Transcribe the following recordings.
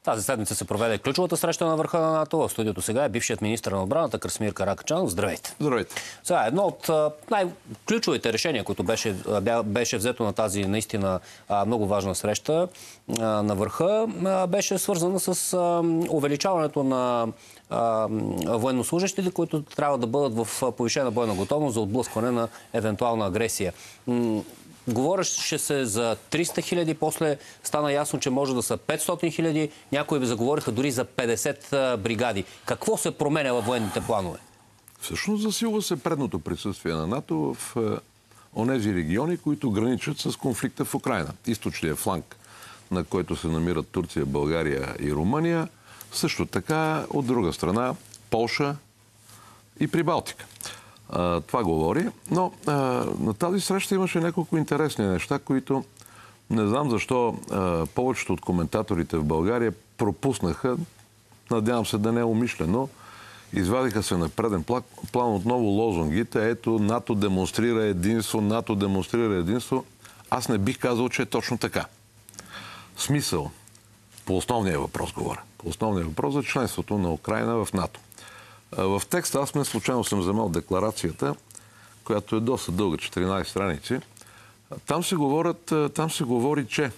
Тази седмица се проведе ключовата среща на върха на НАТО. В студиото сега е бившият министър на отбраната Красимир Каракачанов. Здравейте! Здравейте! Сега, едно от най-ключовите решения, които беше взето на тази наистина много важна среща на върха, беше свързана с увеличаването на военнослужащите, които трябва да бъдат в повишена бойна готовност за отблъскване на евентуална агресия. Говореше се за 300 хиляди, после стана ясно, че може да са 500 хиляди. Някои заговориха дори за 50 бригади. Какво се променя във военните планове? Всъщност засилва се предното присъствие на НАТО в онези региони, които граничат с конфликта в Украйна. Източния фланг, на който се намират Турция, България и Румъния. Също така, от друга страна, Полша и Прибалтика. Това говори. Но на тази среща имаше няколко интересни неща, които не знам защо повечето от коментаторите в България пропуснаха. Надявам се да не е умишлено. Извадиха се на преден план отново лозунгите. Ето, НАТО демонстрира единство, НАТО демонстрира единство. Аз не бих казал, че е точно така. Смисъл. По основния въпрос говоря. По основния въпрос за членството на Украйна в НАТО. В текста аз не случайно съм вземал декларацията, която е доста дълга, 14 страници. Там се говори, че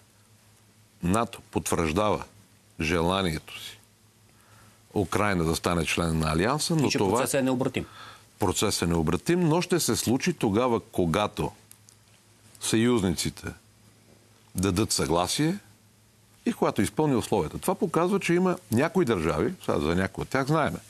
НАТО потвърждава желанието си Украйна да стане член на Алианса, но това... процесът е необратим. Процесът е необратим, но ще се случи тогава, когато съюзниците дадат съгласие и когато изпълни условията. Това показва, че има някои държави, сега за някои от тях знаеме,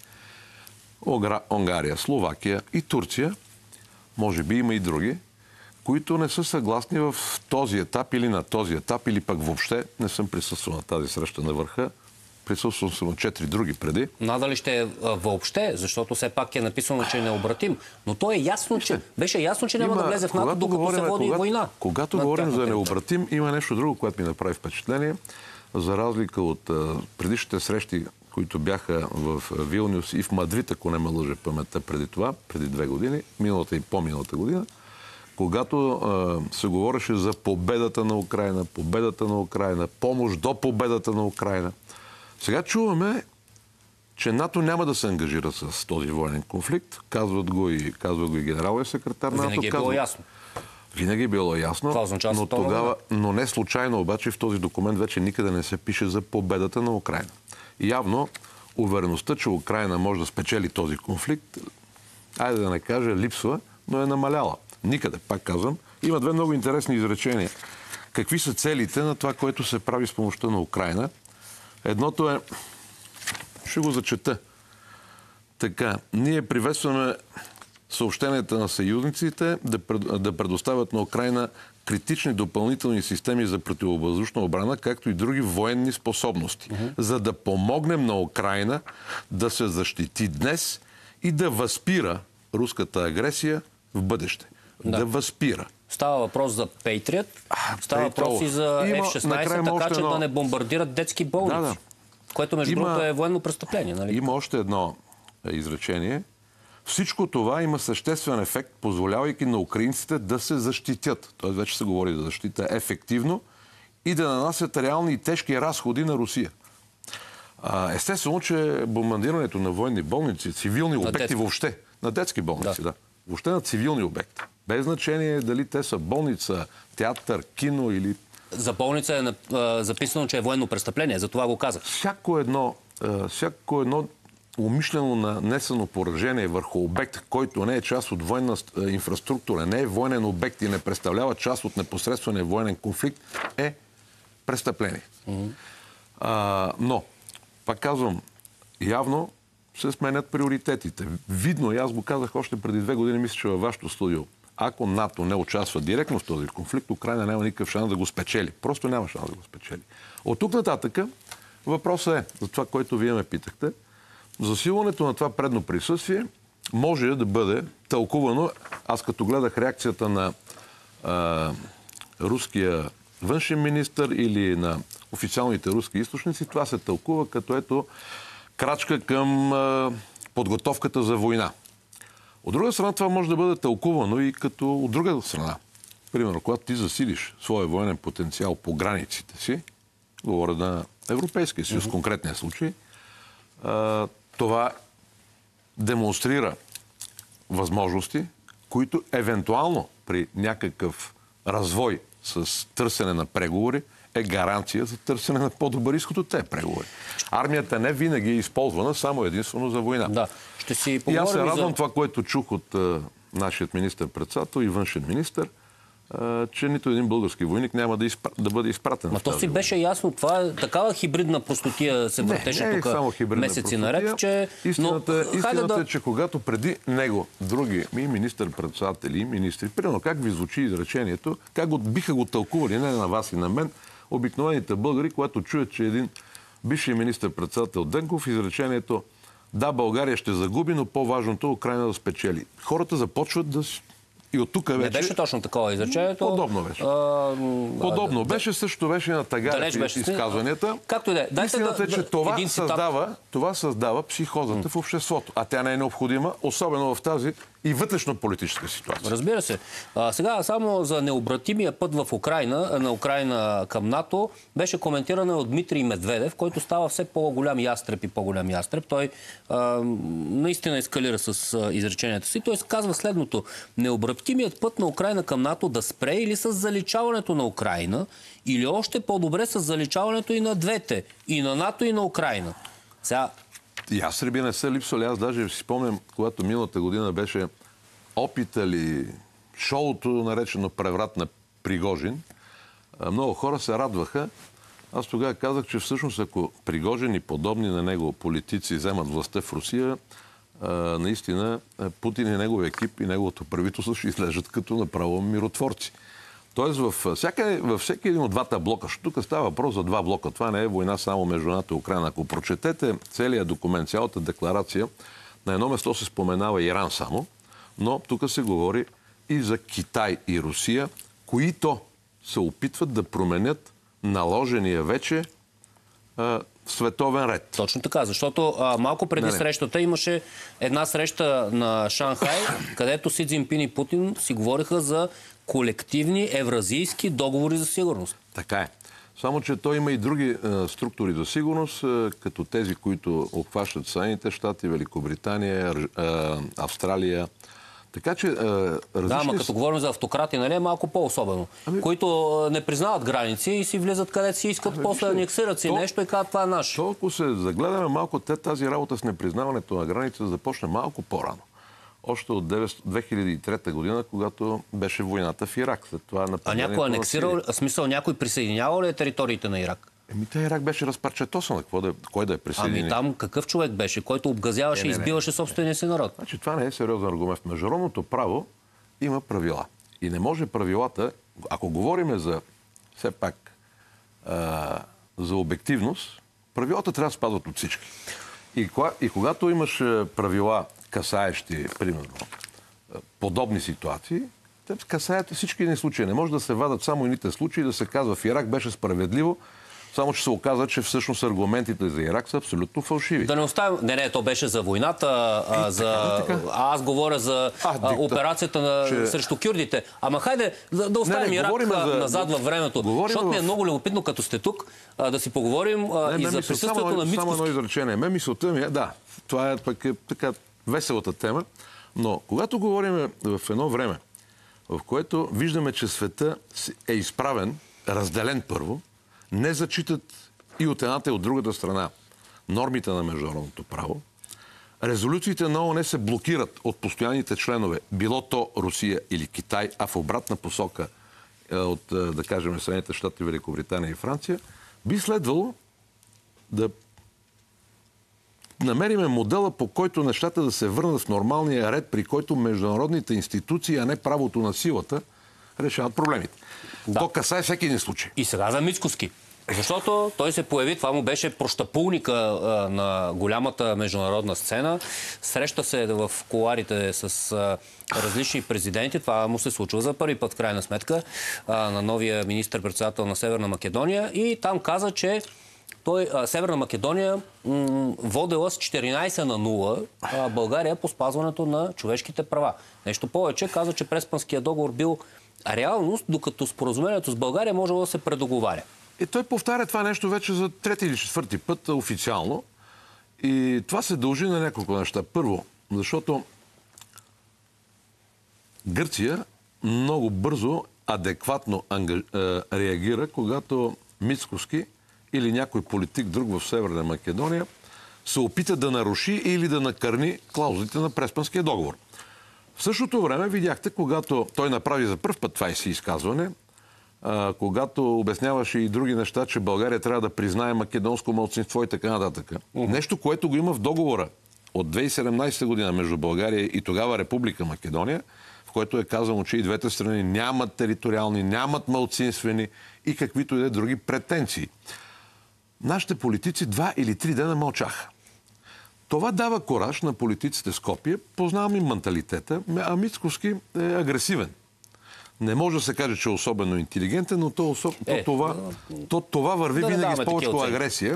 Унгария, Словакия и Турция, може би има и други, които не са съгласни в този етап или на този етап, или пък въобще не съм присъствал на тази среща на върха. Присъствал съм на 4 други преди. Надали ще е въобще, защото все пак е написано, че е необратим. Но то е ясно, беше ясно, че няма да влезе в НАТО, докато се води война. Когато говорим за необратим, има нещо друго, което ми направи впечатление. За разлика от предишните срещи, които бяха в Вилнюс и в Мадрид, ако не ме лъже паметта преди това, преди 2 години, миналата и по-миналата година, когато се говореше за победата на Украйна, помощ до победата на Украйна. Сега чуваме, че НАТО няма да се ангажира с този военен конфликт. Казва го и генералният секретар на НАТО. Винаги е било ясно. Винаги е било ясно, но не случайно обаче в този документ вече никъде не се пише за победата на Украйна. Явно увереността, че Украйна може да спечели този конфликт, айде да не кажа, липсва, но е намаляла. Никъде, пак казвам. Има 2 много интересни изречения. Какви са целите на това, което се прави с помощта на Украйна? Едното е, ще го зачета. Така, ние приветстваме съобщенията на съюзниците да предоставят на Украйна критични допълнителни системи за противовъздушна отбрана, както и други военни способности, за да помогнем на Украйна да се защити днес и да възпира руската агресия в бъдеще. Да възпира. Става въпрос за Patriot, става въпрос и за F-16, така че да не бомбардират детски болници. Което, между другото, е военно престъпление. Нали? Има още едно изречение. Всичко това има съществен ефект, позволявайки на украинците да се защитят. Тоест вече се говори за защита ефективно и да нанасят реални и тежки разходи на Русия. Естествено, че бомбардирането на военни болници, цивилни обекти въобще, на детски болници, въобще на цивилни обекти. Без значение дали те са болница, театър, кино или... За болница е записано, че е военно престъпление, за това го казах. Всяко едно умишлено нанесено поражение върху обект, който не е част от военна инфраструктура, не е военен обект и не представлява част от непосредствения военен конфликт, е престъпление. Но, пак казвам, явно се сменят приоритетите. Видно, и аз го казах още преди 2 години, мисля, че във вашето студио, ако НАТО не участва директно в този конфликт, Украйна няма никакъв шанс да го спечели. Просто няма шанс да го спечели. От тук нататък въпросът е, за това, което вие ме питахте, засилването на това предно присъствие може да бъде тълкувано. Аз като гледах реакцията на руския външен министър или на официалните руски източници, това се тълкува като крачка към подготовката за война. От друга страна, това може да бъде тълкувано и като от друга страна. Примерно, когато ти засилиш своя военен потенциал по границите си, говоря на Европейския съюз, в конкретния случай, това демонстрира възможности, които евентуално при някакъв развой с търсене на преговори е гаранция за търсене на по-добър изход от тези преговори. Армията не винаги е използвана само единствено за война. Да. Ще си И поговорим аз се радвам за... това, което чух от нашият министър-председател и външен министър, че нито един български войник няма да бъде изпратен. Ма то си беше ясно. Това е такава хибридна простотия се въртеше тук месеци наред, че... Истината е, че когато преди него други министър-председатели и министри, примерно как ви звучи изречението, как биха го тълкували, не на вас и на мен, обикновените българи, когато чуят, че един бивши министър-председател Денков изречението да, България ще загуби, но по-важното е Украйна да спечели. Хората започват да... И от тук вече... Не беше точно такова изречението. Подобно беше. Подобно беше, също беше на тагарите изказванията. Както и да е. Истината е, че това създава психозата в обществото. А тя не е необходима, особено в тази и вътрешно-политическа ситуация. Разбира се. Сега само за необратимия път в Украйна, на Украйна към НАТО, беше коментирано от Дмитрий Медведев, който става все по-голям ястреб и по-голям ястреб. Той наистина ескалира с изреченията си. Той казва следното. Необратимият път на Украйна към НАТО да спре или с заличаването на Украйна, или още по-добре с заличаването и на двете. И на НАТО, и на Украйна. Сега... Ястреби не са липсвали. Аз даже си спомням, когато миналата година беше опита ли шоуто, наречено преврат на Пригожин, много хора се радваха. Аз тогава казах, че всъщност ако Пригожин и подобни на него политици вземат властта в Русия, наистина Путин и неговия екип и неговото правителство ще излежат като направо миротворци. Тоест във всеки един от двата блока, защото тук става въпрос за два блока. Това не е война само между НАТО и Украйна. Ако прочетете целият документ, цялата декларация, на едно место се споменава Иран само, но тук се говори и за Китай и Русия, които се опитват да променят наложения вече световен ред. Точно така, защото малко преди срещата имаше една среща на Шанхай, където Си Цзинпин и Путин си говориха за колективни евразийски договори за сигурност. Така е. Само, че той има и други структури за сигурност, като тези, които обхващат Съединените щати, Великобритания, Австралия. Така че Да, ама като говорим за автократи, нали, е малко по-особено. Които не признават граници и си влизат където си искат, после анексират си нещо и казват това е наше. Толкова се загледаме малко, тази работа с непризнаването на граници започне малко по-рано. Още от 2003 година, когато беше войната в Ирак. След това а някой анексирал, в смисъл някой присъединявал ли териториите на Ирак? Ирак беше разпарчетосан. Кой да е присъедини? Ами там какъв човек беше, който обгазяваше и избиваше собствения си народ? Значи това не е сериозен аргумент. В международното право има правила. И не може правилата, ако говорим за все пак за обективност, правилата трябва да спазват от всички. И когато имаш правила, касаещи, примерно, подобни ситуации, те касаят всички едни случаи. Не може да се вадат само едните случаи, да се казва в Ирак беше справедливо, само че се оказа, че всъщност аргументите за Ирак са абсолютно фалшиви. Да не оставим... Не, то беше за войната, аз говоря за операцията срещу кюрдите. Ама хайде да оставим Ирак назад във времето. Защото ми е много любопитно, като сте тук, да си поговорим и за присъствието на Мицкоски. Само едно изречение. Мисълта ми е, да, това е пък така веселата тема, но когато говорим в едно време, в което виждаме, че света е изправен, разделен първо, не зачитат и от едната и от другата страна нормите на международното право, резолюциите на ООН се блокират от постоянните членове, било то Русия или Китай, а в обратна посока от, да кажем, Съединените щати, Великобритания и Франция, би следвало да намериме модела, по който нещата да се върнат в нормалния ред, при който международните институции, а не правото на силата, решават проблемите. Да. То касае всеки един случай. И сега за Мицкоски. Защото той се появи, това му беше прощапулника на голямата международна сцена. Среща се в кулоарите с различни президенти. Това му се случва за първи път, в крайна сметка, на новия министър-председател на Северна Македония. И там каза, че Северна Македония водела с 14-0 България по спазването на човешките права. Нещо повече, каза, че Преспанския договор бил реалност, докато споразумението с България можело да се предоговаря. И той повтаря това нещо вече за трети или четвърти път официално. И това се дължи на няколко неща. Първо, защото Гърция много бързо, адекватно реагира, когато Мицкоски или някой политик друг в Северна Македония се опита да наруши или да накърни клаузите на Преспанския договор. В същото време видяхте, когато той направи за пръв път това си изказване, когато обясняваше и други неща, че България трябва да признае македонско малцинство и така нататък. Нещо, което го има в договора от 2017 година между България и тогава Република Македония, в който е казано, че и двете страни нямат териториални, нямат малцинствени и каквито и да други претенции. Нашите политици 2 или 3 дена мълчаха. Това дава кораж на политиците в Скопие. Познавам и менталитета, а Мицкоски е агресивен. Не може да се каже, че е особено интелигентен, но това върви винаги с повече агресия.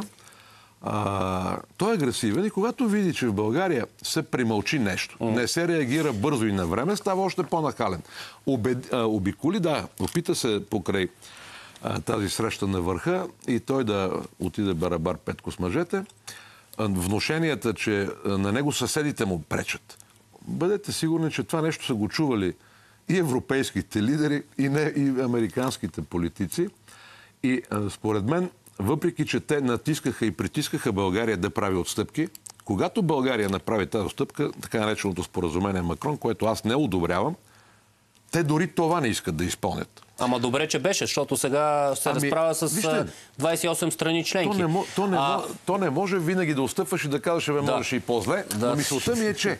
Той е агресивен и когато види, че в България се примълчи нещо, не се реагира бързо и на време, става още по-нахален. Обиколи, опита се покрай тази среща на върха и той да отиде барабар Петко с мъжете. Внушенията, че на него съседите му пречат. Бъдете сигурни, че това нещо са го чували и европейските лидери, и американските политици. И според мен, въпреки че те натискаха и притискаха България да прави отстъпки, когато България направи тази отстъпка, така нареченото споразумение Макрон, което аз не одобрявам, те дори това не искат да изпълнят. Ама добре, че беше, защото сега се разправя с 28 страни членки. То не може винаги да отстъпваш и да казваш, можеш и по-зле, но мисълта ми е, че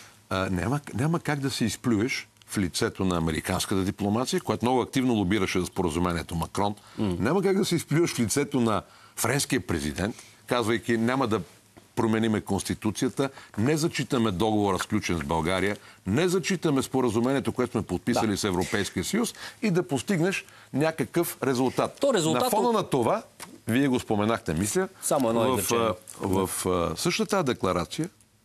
няма как да се изплюеш в лицето на американската дипломация, която много активно лобираше за споразумението Макрон. Няма как да се изплюеш в лицето на френския президент, казвайки, няма да промениме Конституцията, не зачитаме договора, сключен с България, не зачитаме споразумението, което сме подписали с Европейския съюз и да постигнеш някакъв резултат. На фона на това, вие го споменахте, мисля, в същата декларация,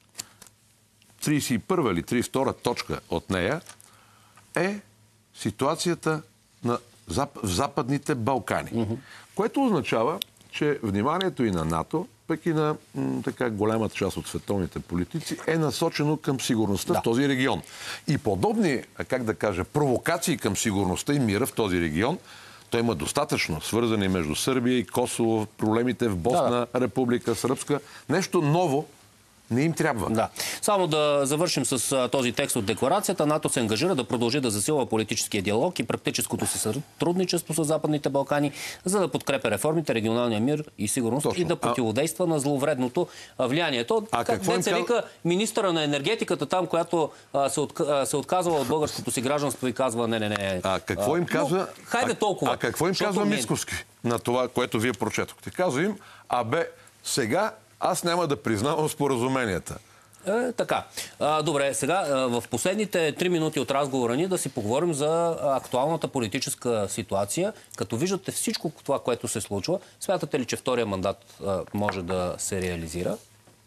31 или 32 точка от нея е ситуацията в Западните Балкани. Което означава, че вниманието и на НАТО, пък и на така голямата част от световните политици е насочено към сигурността в този регион. И подобни, провокации към сигурността и мира в този регион, той има достатъчно свързани между Сърбия и Косово, проблемите в Босна, Република Сръбска. Нещо ново не им трябва. Само да завършим с този текст от декларацията. НАТО се ангажира да продължи да засилва политическия диалог и практическото си сътрудничество с Западните Балкани, за да подкрепя реформите, регионалния мир и сигурност и да противодейства на зловредното влияние. Как се вика министъра на енергетиката там, която се отказва от българското си гражданство и казва не. Какво им казва? Хайде толкова. Какво им казва Мицкоски на това, което вие прочетохте? Казва им, сега аз няма да признавам споразуменията. Така. Добре, сега в последните 3 минути от разговора ни да си поговорим за актуалната политическа ситуация. Като виждате всичко това, което се случва, смятате ли, че втория мандат може да се реализира?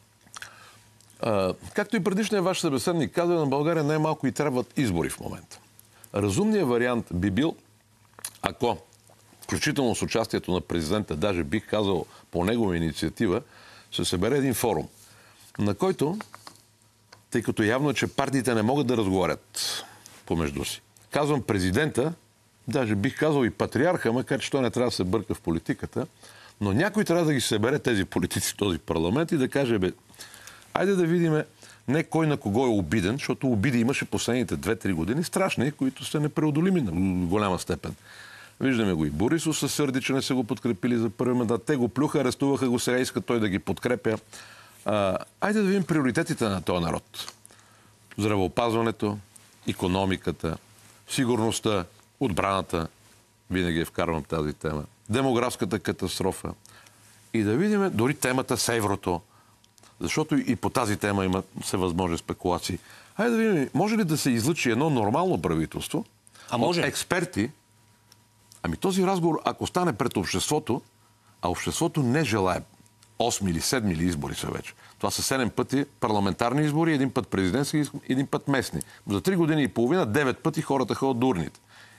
Както и предишният ваш събеседник каза, на България най-малко и трябват избори в момента. Разумният вариант би бил, ако, включително с участието на президента, даже бих казал по негова инициатива, се събере един форум, на който, тъй като явно е, че партиите не могат да разговарят помежду си. Казвам президента, даже бих казал и патриарха, макар че той не трябва да се бърка в политиката, но някой трябва да ги събере тези политици в този парламент и да каже, айде да видим не кой на кого е обиден, защото обиди имаше последните 2-3 години страшни, които са непреодолими на голяма степен. Виждаме го и Борисов се сърди, че не са го подкрепили за първи мандат. Те го плюха, арестуваха го, сега искат той да ги подкрепя. Айде да видим приоритетите на този народ. Здравеопазването, икономиката, сигурността, отбраната, винаги вкарвам тази тема, демографската катастрофа. И да видим дори темата с еврото, защото и по тази тема има всевъзможни спекулации. Айде да видим, може ли да се излъчи едно нормално правителство от експерти. Този разговор, ако стане пред обществото, а обществото не желае 8 или 7 или избори са вече. Това са 7 пъти парламентарни избори, 1 път президентски, 1 път местни. За 3 години и половина, 9 пъти хората ходят до урните.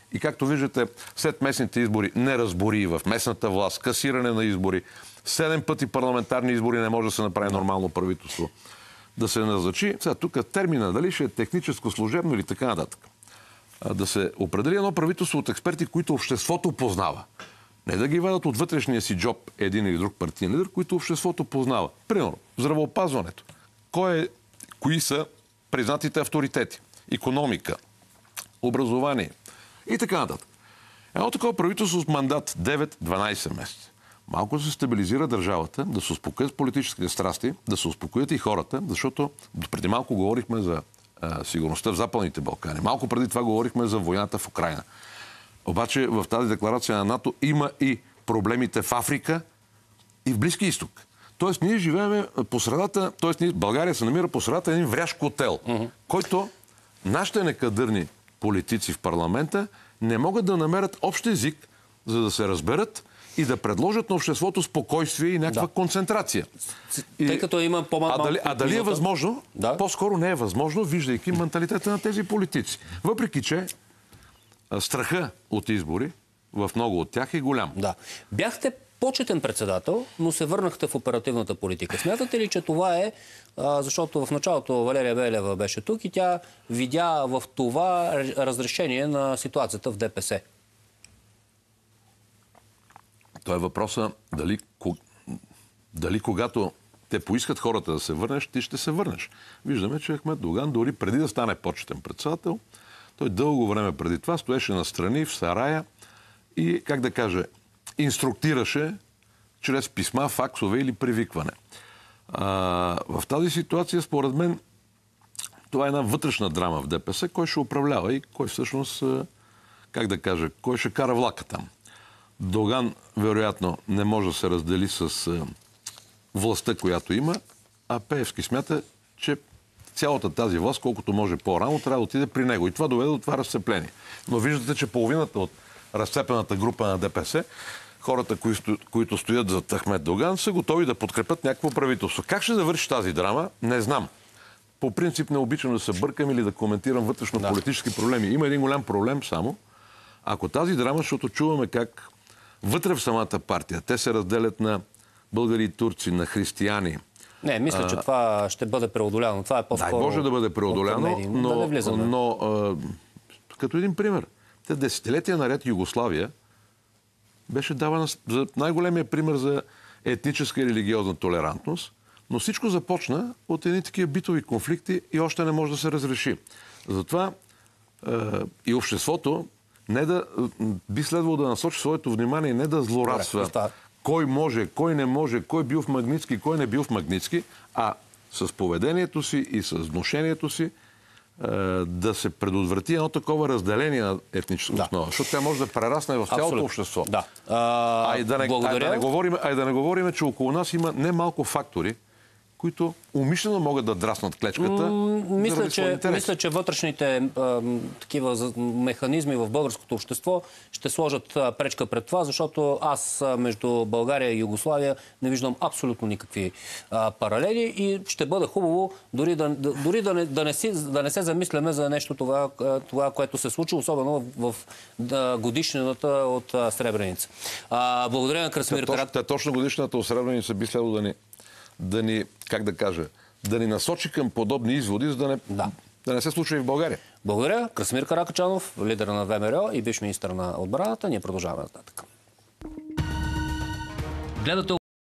И както виждате, след местните избори неразбори в местната власт, касиране на избори, 7 пъти парламентарни избори не може да се направи нормално правителство. Да се назначи. Сега тук термина, дали ще е техническо, служебно или така нататък. Да се определи едно правителство от експерти, които обществото познава. Не да ги вадат от вътрешния си джоб един или друг партиен лидер, които обществото познава. Примерно, здравеопазването. Кои са признатите авторитети? Икономика, образование и така нататък. Едно такова правителство с мандат 9-12 месеца. Малко се стабилизира държавата, да се успокоят политическите страсти, да се успокоят и хората, защото преди малко говорихме за сигурността в Западните Балкани. Малко преди това говорихме за войната в Украйна. Обаче в тази декларация на НАТО има и проблемите в Африка и в Близки изток. Тоест ние живеем по средата, България се намира по средата един врящ котел, който нашите некадърни политици в парламента не могат да намерят общ език, за да се разберат и да предложат на обществото спокойствие и някаква концентрация. Тъй като има по-малко... А дали е възможно? Да. По-скоро не е възможно, виждайки менталитета на тези политици. Въпреки че страха от избори в много от тях е голям. Да. Бяхте почетен председател, но се върнахте в оперативната политика. Смятате ли, че това е, защото в началото Валерия Белева беше тук и тя видя в това разрешение на ситуацията в ДПС? То е въпроса дали когато те поискат хората да се върнеш, ти ще се върнеш. Виждаме, че Ахмед Доган дори преди да стане почетен председател, той дълго време преди това стоеше настрани в сарая и, как да кажа, инструктираше чрез писма, факсове или привикване. В тази ситуация, според мен, това е една вътрешна драма в ДПС, кой ще управлява и кой всъщност, как да кажа, кой ще кара влака там. Доган, вероятно, не може да се раздели с властта, която има, а Пеевски смята, че цялата тази власт, колкото може по-рано, трябва да отиде при него. И това доведе до това разцепление. Но виждате, че половината от разцепената група на ДПС, хората, които стоят зад Ахмед Доган, са готови да подкрепят някакво правителство. Как ще завърши тази драма? Не знам. По принцип не обичам да се бъркам или да коментирам вътрешно-политически проблеми. Има един голям проблем само. Ако тази драма, защото чуваме как вътре в самата партия те се разделят на българи и турци, на християни. Не, мисля, че това ще бъде преодоляно. Това е по-скоро... Дай може да бъде преодоляно, но като един пример. Те десетилетия наред Югославия беше давана за най-големия пример за етническа и религиозна толерантност, но всичко започна от едни такива битови конфликти и още не може да се разреши. Затова и обществото би следвало да насочи своето внимание не да злорадства кой може, кой не може, кой бил в Магнитски, кой не бил в Магнитски, а с поведението си и с вношението си да се предотврати едно такова разделение на етническа основа. Защото тя може да прерасне в цялото общество. Да. Да не говорим, че около нас има немалко фактори, които умишлено могат да драснат клечката. Мисля, че вътрешните такива механизми в българското общество ще сложат пречка пред това, защото аз между България и Югославия не виждам абсолютно никакви паралели и ще бъде хубаво дори да не се замисляме за нещо това, което се случи, особено в годишнината от Сребреница. Благодаря на Красимир Каракачанов. Точно годишната от Сребреница би следвало да ни, как да кажа, да ни насочи към подобни изводи, за да не се случва и в България. Благодаря. Красимир Каракачанов, лидер на ВМРО и бивш министър на отбраната. Ние продължаваме нататък. Гледате